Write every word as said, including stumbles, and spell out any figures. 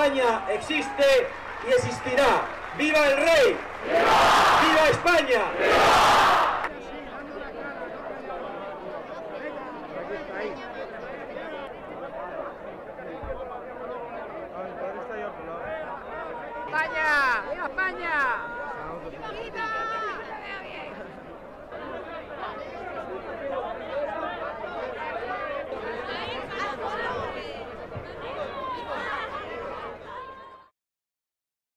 España existe y existirá. ¡Viva el rey! ¡Viva, ¡Viva España! ¡Viva!